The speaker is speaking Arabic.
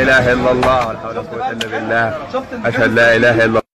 اله الا الله ولا حول ولا قوه الا بالله. اشهد لا اله الا الله.